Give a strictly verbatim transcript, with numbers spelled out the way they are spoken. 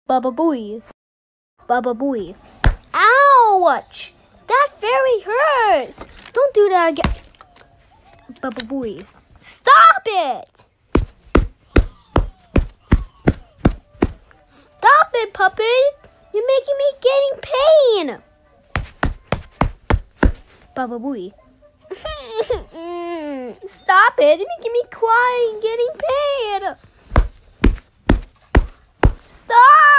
Baba Booey. Baba Booey. Ouch! That very hurts. Don't do that again. Baba Booey. Stop it! Stop it, puppet! You're making me getting pain. Baba Booey. Stop it! You're making me cry and getting pain. Stop!